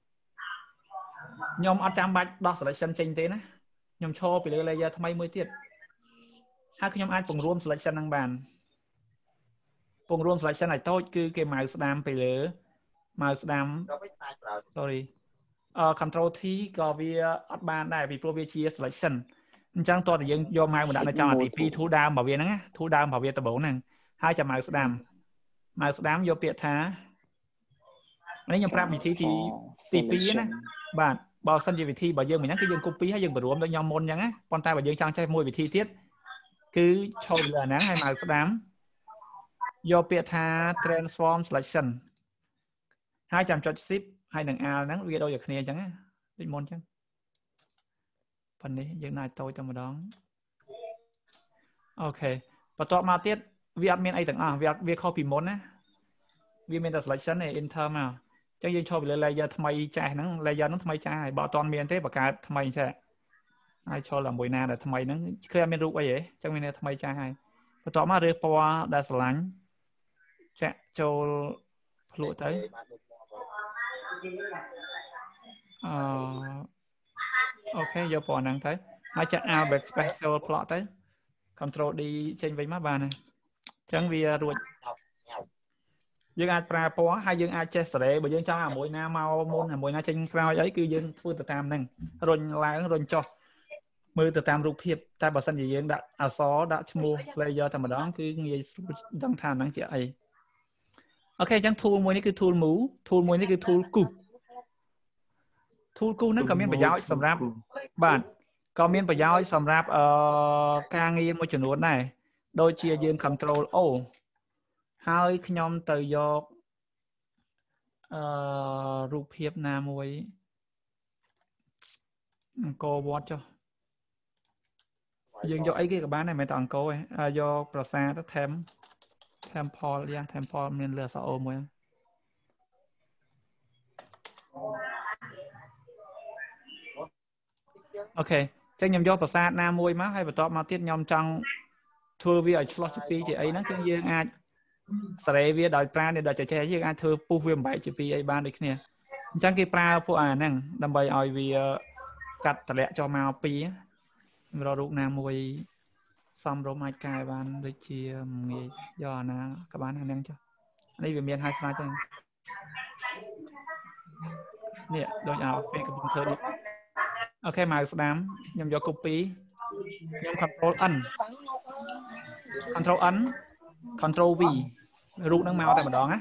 ខ្ញុំអត់ចាំបាច់ដោះ selection ចេញទេណាខ្ញុំឈរពីលើ layer ថ្មីមួយទៀតហើយខ្ញុំអាចពង្រួម selection ហ្នឹងបានពង្រួម selection ឲ្យតូចគឺគេម៉ៅស្ដាំពីលើម៉ៅស្ដាំ sorry control T ក៏វាអត់បានដែរពីព្រោះវាជា selection អញ្ចឹងតោះតែយើងយកម៉ៅមកដាក់នៅចំអាទី2 tool ដើមរបស់វាហ្នឹងណា tool ដើមរបស់វាដំបូងហ្នឹងហើយចាំម៉ៅស្ដាំយកពាក្យថានេះខ្ញុំប្រាប់វិធីទី2ណាបាទបើសិនជាវិធីរបស់យើងមិនហ្នឹងគឺយើង copy ហើយយើងបញ្រួមដូចខ្ញុំមុនអញ្ចឹងណាប៉ុន្តែបើយើងចង់ចេះមួយវិធីទៀតគឺឈរលើអាហ្នឹងហើយម៉ៅស្ដាំយកពាក្យថា transform selection ហើយចាំចុច shift ហើយនឹង Alt ហ្នឹងវាដូចតែគ្នាអញ្ចឹងណាដូចមុនអញ្ចឹងប៉ុន្តែយើងអាចតូចតែម្ដងអូខេបន្ទាប់មកទៀតវាអត់មានអីទាំងអស់វាខុសពីមុនណាវាមានតែ selection ឯ enter មកអញ្ចឹងយើងឈរពីលើ layer ថ្មីចាស់ហ្នឹង layer ហ្នឹងថ្មីចាស់ហើយបើអត់ទាន់មានទេបង្កើតថ្មីចាស់ហើយឈរឡើងមួយណាដែលថ្មីហ្នឹងគឺអត់មានរូបអីទេអញ្ចឹងមានតែថ្មីចាស់ហើយបន្ទាប់មករើសពណ៌ដែលស្រឡាញ់ចាក់ចូលភ្លក់ទៅអូខេយកពណ៌ហ្នឹងទៅហើយចាក់ Alt Backspace ចូលផ្លក់ទៅ Control D ចេញវិញមកបានហើយអញ្ចឹងវារួចយើងអាចប្រើពណ៌ហើយយើងអាចចេះសេរីបើយើងចង់ឲ្យមួយណាមកមុនមួយណាចេញក្រោយអីគឺយើងធ្វើទៅតាមហ្នឹងរុញឡើងរុញចុះមើលទៅតាមរូបភាពតែបើសិនជាយើងដាក់អក្សរដាក់ឈ្មោះ player តែម្ដងគឺងាយស្រួលដឹងថាហ្នឹងជាអីអូខេអញ្ចឹង tool មួយនេះគឺ tool move tool មួយនេះគឺ tool coup tool coup ហ្នឹងក៏មានប្រយោជន៍សម្រាប់បាទក៏មានប្រយោជន៍សម្រាប់ការងារមួយចំនួនដែរដូចជាយើង control O ហើយខ្ញុំទៅយករូបភាពណាមួយអង្គរវត្តចុះយើងយកអីគេក៏បានដែរមិនតែអង្គរទេយកប្រាសាទ temple យ៉ា temple មានលើអក្សរ O មួយអូខេអញ្ចឹងខ្ញុំយកប្រាសាទណាមួយមកហើយបន្ទាប់មកទៀតខ្ញុំចង់ធ្វើវាឲ្យឆ្លោះជាពីរជាអីហ្នឹងគឺយើងអាចសេរីវាដោយប្រើនេះដល់ចេះយើងអាចធ្វើពុះវាបំបែកជាពីរអីបានដូចគ្នាអញ្ចឹងគេប្រើពួកអាហ្នឹងដើម្បីឲ្យវាកាត់តម្លាក់ចុះមកពីរករូបណាមួយសំរុំអាចកែបានដូចជាងាយយកអាណាក៏បានអាហ្នឹងចុះនេះវាមានហើយស្មើចឹងនេះដូចឲ្យពេលកំពុងធ្វើនេះអូខេមកស្ដាំខ្ញុំយក copy ខ្ញុំ control N control V រូបហ្នឹងមកតែម្ដងណា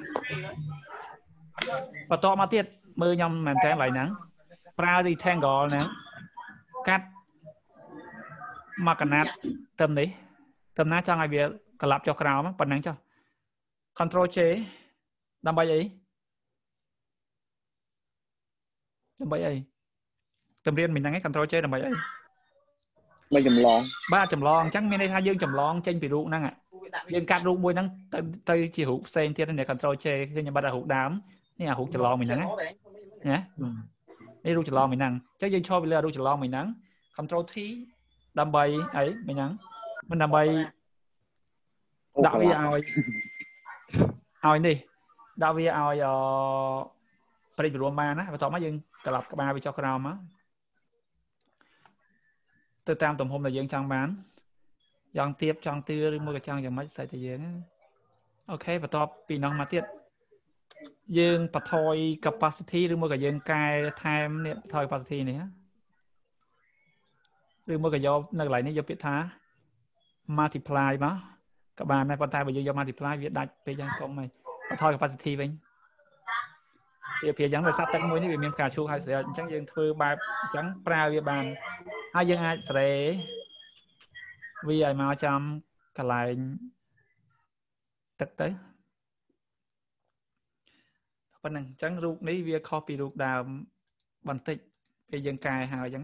បន្ទាប់មកទៀតមើលខ្ញុំមែនតើកន្លែងហ្នឹងប្រើ rectangle ហ្នឹងកាត់មកកណាត់ទៅនេះទៅណាចង់ឲ្យវាក្លាប់ចុះក្រោមប៉ុណ្ណឹងចុះ control J ដើម្បីអីតម្រៀនមិញហ្នឹងឯង control J ដើម្បីអីមិនចម្លងបាទចម្លងអញ្ចឹងមានន័យថាយើងចម្លងចេញពីរូបហ្នឹងយើងកាត់រូបមួយហ្នឹងទៅជារូបផ្សេងទៀតនេះ control J គឺខ្ញុំបាត់រូបដើមនេះអារូបចម្លងមិញហ្នឹងណានេះរូបចម្លងមិញហ្នឹងអញ្ចឹងយើងឈរពីលើរូបចម្លងមិញហ្នឹង control T ដើម្បីអីមិញហ្នឹងមិនដើម្បីដាក់វាឲ្យនេះដាក់វាឲ្យប្រិយរួមបានណាបន្ទាប់មកយើងក្លាប់ក្បាលវាចុះក្រោមមកទៅតាមទំហំដែលយើងចង់បានយ៉ាងទៀបចង់ទឿឬមួយក៏ចង់យ៉ាងម៉េចស្អីទៅយើងអូខេបន្ទាប់ពីនោះមកទៀតយើងបន្ថយ capacity ឬមួយក៏យើងកែថែមនេះបន្ថយ capacity នេះឬមួយក៏យកនៅកន្លែងនេះយកពាក្យថា multiply មកក៏បានដែរប៉ុន្តែបើយើងយក multiply វាដាច់ពេកយ៉ាងកុំហើយបន្ថយ capacity វិញវាយ៉ាងដោយសារទឹកមួយនេះវាមានផ្កាឈូកហើយស្រែអញ្ចឹងយើងធ្វើបែបអញ្ចឹងប្រើវាបានហើយយើងអាចស្រែវាឲ្យមកចំកកន្លែងទឹកទៅប៉ុណ្ណឹងអញ្ចឹងរូបនេះវាខុសពីរូបដើមបន្តិចពេលយើងកែហើយអញ្ចឹង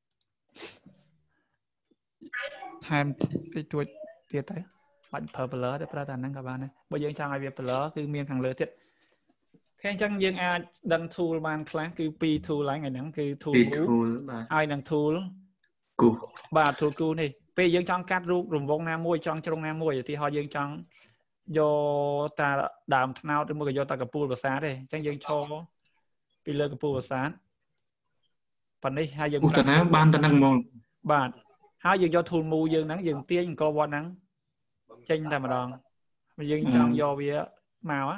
ថែមតិចតួចទៀតទៅបាច់ប្រើ blur ទៅប្រើតែហ្នឹងក៏បានដែរបើយើងចង់ឲ្យវា blur គឺមានខាងលើទៀតឃើញអញ្ចឹងយើងអាចដឹង tool បានខ្លះគឺ2 tool ឡើងថ្ងៃហ្នឹងគឺ tool move ហើយនឹង tool គូបាទ tool គូនេះពេលយើងចង់កាត់រូបរង្វង់ណាមួយចង់ជ្រុងណាមួយឧទាហរណ៍យើងចង់យកតាដើមថ្នោតឬមួយក៏យកតាកពូលប្រាសាទទេអញ្ចឹងយើងឈរពីលើកពូលប្រាសាទប៉ុណ្នេះហើយយើងតាណាបានតាហ្នឹងហ្មងបាទហើយយើងយក tool move យើងហ្នឹងយើងទាញអង្គវត្តហ្នឹងចេញតែម្ដងយើងចង់យកវាមក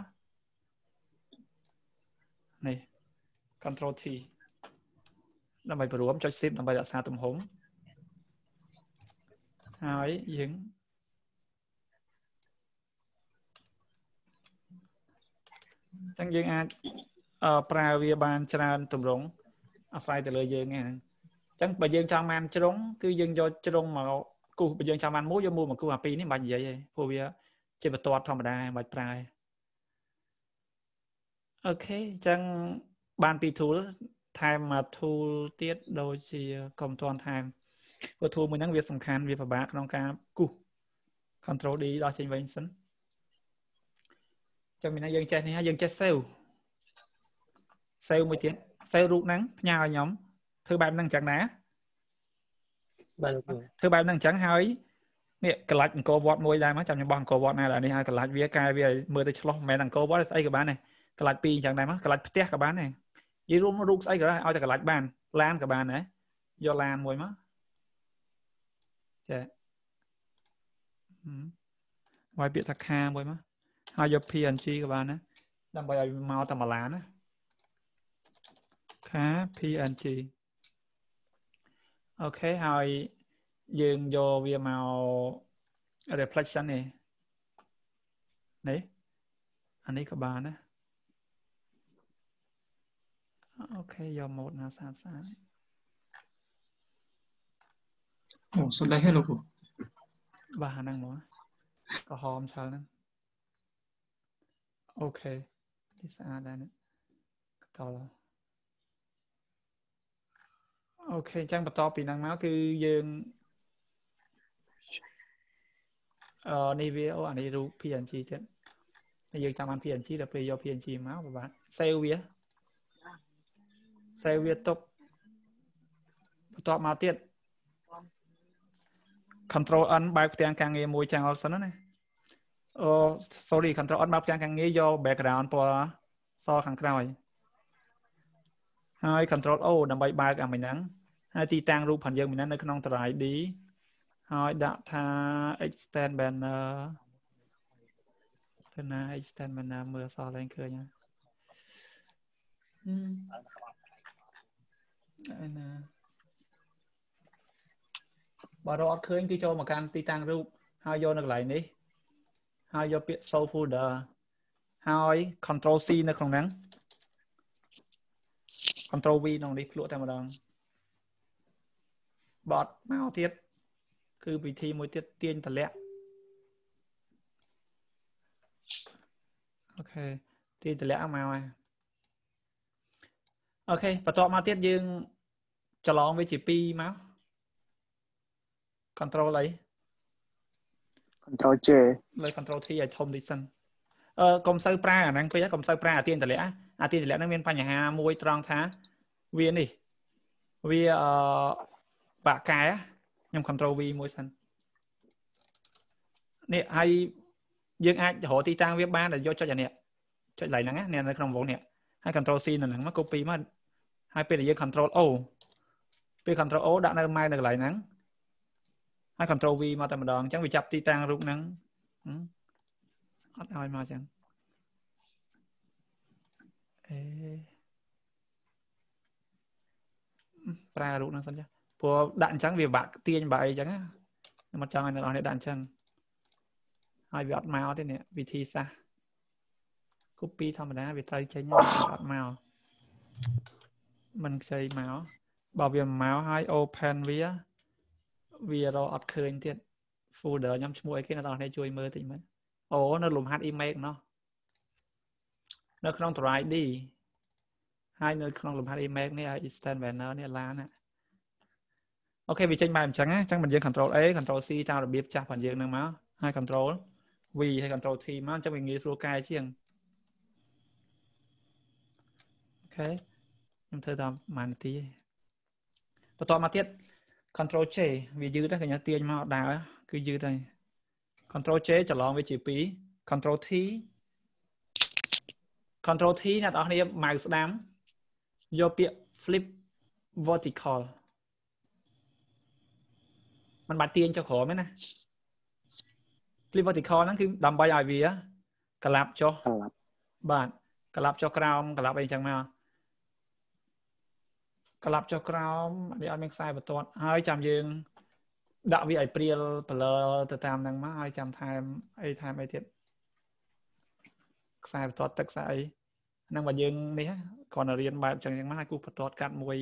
នេះ control T ដើម្បីបរួមចុច shift ដើម្បីរក្សាទំហំហើយយើងអញ្ចឹងយើងអាចប្រើវាបានច្រើនទម្រង់អាស្រ័យទៅលើយើងហ្នឹងអញ្ចឹងបើយើងចង់បានជ្រុងគឺយើងយកជ្រុងមកគូសបើយើងចង់បានមួយយកមួយមកគូសអាពីរនេះមិនបាច់និយាយទេព្រោះវាជាបន្ទាត់ធម្មតាមិនបាច់ប្រើអូខេអញ្ចឹងបានពី tool ថែមមក tool ទៀតដូចជាកុំទាន់ថែមព្រោះ tool មួយហ្នឹងវាសំខាន់វាពិបាកក្នុងការគូស control D ដល់ចេញវិញសិនចឹងមានយើងចេះនេះហើយយើងចេះ save មួយទៀត save រូបហ្នឹងផ្ញើឲ្យខ្ញុំធ្វើបែបហ្នឹងអញ្ចឹងណាបាទធ្វើបែបហ្នឹងអញ្ចឹងហើយនេះកន្លាច់អង្គរវត្តមួយដែរមកចាំខ្ញុំបោះអង្គរវត្តណាដែរនេះហើយកន្លាច់វាកែវាមើលទៅឆ្លោះមិនមែនអង្គរវត្តស្អីក៏បានដែរកន្លាច់ពីរអញ្ចឹងដែរមកកន្លាច់ផ្ទះក៏បានដែរនិយាយរួមរូបស្អីក៏ដែរឲ្យតែកន្លាច់បានឡានក៏បានដែរយកឡានមួយមកចាឲ្យពាក្យថាខាមួយមកហើយយក PNG ក៏បានណាដើម្បីឲ្យមកតែមួយឡានណាខា PNG អូខេហើយយើងយកវាមក reflection នេះអានេះក៏បានណាអូខេយក mode ណាស្អាតអូសុទ្ធដែរហេលោកគ្រូបាទហ្នឹងមកក្រហមឆលហ្នឹងអូខេនេះស្អាតដែរនេះតោះអូខេអញ្ចឹងបន្តពីហ្នឹងមកគឺយើងនេះវាអានេះរូប PNG ទៀតហើយយើងចាំបាន PNG ដល់ពេលយក PNG មកបាទ save វាទុកបន្តមកទៀត control N បើកផ្ទាំងការងារមួយចោលសិនណាsorry control N បើកផ្ទាំងការងារយក background ពណ៌សខាងក្រោយហើយ control O ដើម្បីបើកអាមួយហ្នឹងហើយទីតាំងរូបផងយើងមួយហ្នឹងនៅក្នុង 3D ហើយដាក់ថា extend banner ទៅណា extend banner មើលសឡើងឃើញហើយណាបើរកអត់ឃើញគឺចូលមកកាន់ទីតាំងរូបហើយយកនៅកន្លែងនេះហើយយកពាក្យ show folder ហើយ control C នៅក្នុងហ្នឹង control V ក្នុងនេះភ្លក់តែម្ដងបត់មកទៀតគឺវិធីមួយទៀតទាញតម្លាក់អូខេទាញតម្លាក់មកហើយអូខេបន្ទាប់មកទៀតយើងច្រឡំវាជា2មក control អី control J លើ control T ឲ្យធំតិចសិនកុំសូវប្រើអាហ្នឹងពេកកុំសូវប្រើអាទាញតម្លាក់ហ្នឹងមានបញ្ហាមួយត្រង់ថាវានេះវាបាក់កែខ្ញុំ control V មួយសិននេះហើយយើងអាចរកទីតាំងវាបានដែលយកចុចអានេះចុចឡើងហ្នឹងណានៅក្នុងវងនេះហើយ control C នៅហ្នឹងមក copy មកហើយពេលដែលយើង control O ពេល control O ដាក់នៅម៉ៅនៅកន្លែងហ្នឹងហើយ control V មកតែម្ដងអញ្ចឹងវាចាប់ទីតាំងរូបហ្នឹងអត់ឲ្យមកអញ្ចឹងប្រើរូបហ្នឹងសិនចាព្រោះដាក់អញ្ចឹងវាបាក់ទាញបាក់អីអញ្ចឹងណាខ្ញុំអត់ចង់ឲ្យអ្នកនរនេះដាក់អញ្ចឹងហើយវាអត់មកទេនេះវិធីសាស្ត្រ copy ធម្មតាវាត្រូវចេញអត់មកមិនខ្ចីមកបើវាមកហើយ open វារកអត់ឃើញទៀត folder ខ្ញុំឈ្មោះអីគេអ្នកនរគ្នាជួយមើលតិចមើលអូនៅលំហាត់ image ណោះនៅក្នុង drive D ហើយនៅក្នុងលំហាត់ image នេះ extend banner នេះឡានណាអូខេវាចេញបែបអញ្ចឹងណាអញ្ចឹងមិនយើង control A control C តាមរបៀបចាស់របស់យើងហ្នឹងមកហើយ control V ហើយ control T មកអញ្ចឹងវាងាយស្រួលកែជាងអូខេខ្ញុំធ្វើតាមប៉ុន្មាននាទីបន្តមកទៀត control J វាយឺតដែរកញ្ញាទាញមកដើរគឺយឺតហើយ control J ច្រឡំវាជា2 control T អ្នកនរគ្នាម៉ៅស្ដាំយកពាក្យ flip vertical มันបាត់ទាញចុះក្រោមទេណា flip vertical ហ្នឹងគឺដើម្បីឲ្យវាក្លាប់ចុះបាទក្លាប់ចុះក្រោមក្លាប់អីចឹងមកក្លាប់ចុះក្រោមនេះអត់មានខ្សែបន្ទាត់ហើយចាំយើងដាក់វាឲ្យព្រាលblurទៅតាមហ្នឹងមកហើយចាំថែមអីទៀតខ្សែបន្ទាត់ទឹកខ្សែអីហ្នឹងបើយើងនេះគ្រាន់តែរៀនបែបចឹងមកឲ្យគូបន្ទាត់កាត់មួយ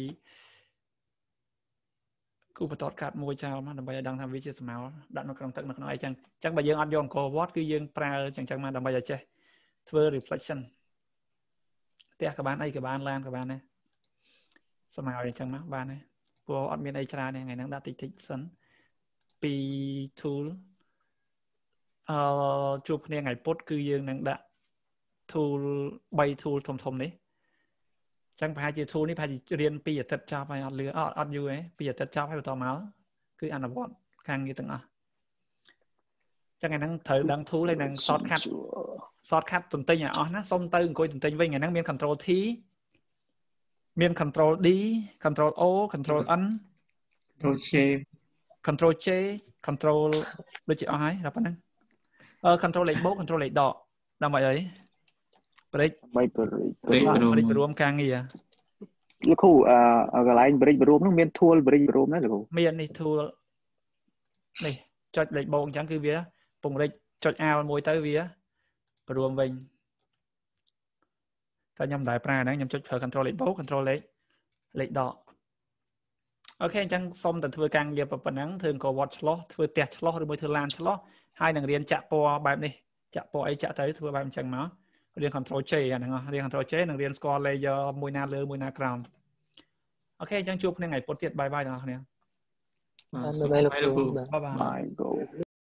ចោលមកដើម្បីឲ្យដឹងថាវាជាស្មៅដាក់នៅក្នុងទឹកនៅក្នុងអីចឹងអញ្ចឹងបើយើងអត់យកអង្គរវត្តគឺយើងប្រើចឹងមកដើម្បីឲ្យចេះធ្វើ reflection ផ្ទះក៏បានអីក៏បានឡានក៏បានដែរស្មៅអីចឹងមកបានដែរព្រោះអត់មានអីច្រើនទេថ្ងៃហ្នឹងដាក់តិចសិនពី tool ជួបគ្នាថ្ងៃពុធគឺយើងនឹងដាក់ tool 3 tool ធំនេះចឹងប្រហែលជា tool នេះប្រហែលជារៀន2អាទិត្យចប់ហើយអត់យូរទេ2អាទិត្យចប់ហើយបន្តមកគឺអនុវត្តការងារទាំងអស់ចឹងថ្ងៃហ្នឹងត្រូវដឹង tool ហើយនឹង shortcut ទន្ទិញឲ្យអស់ណាសុំទៅអង្គុយទន្ទិញវិញថ្ងៃហ្នឹងមាន control T មាន control D control O control N control J control ដូចជាអស់ហើយដល់ប៉ុណ្ណឹងcontrol លេខបូក control លេខដកដើម្បីអីbreak រួមការងារលោកគ្រូកន្លែង break រួមនោះមាន tool break រួមណាលោកគ្រូមាននេះ tool នេះចុចលេខបូកអញ្ចឹងគឺវាពង្រីកចុច Alt មួយទៅវារួមវិញតែខ្ញុំមិនដែលប្រើហ្នឹងខ្ញុំចុចប្រើ control លេខបូក control លេខដកអូខេអញ្ចឹងសូមតែធ្វើការងារប៉ុណ្ណឹងធ្វើអង្គវត្តឆ្លោះធ្វើផ្ទះឆ្លោះឬមួយធ្វើឡានឆ្លោះហើយនឹងរៀនចាក់ពណ៌បែបនេះចាក់ពណ៌អីចាក់ទៅធ្វើបែបអញ្ចឹងមករៀន control J អាហ្នឹងរៀន control J នឹងរៀនស្គាល់ layer មួយណាលើមួយណាក្រោមអូខេអញ្ចឹងជួបគ្នាថ្ងៃពុធទៀតបាយទាំងអស់គ្នាបាយលោកគ្រូបាយ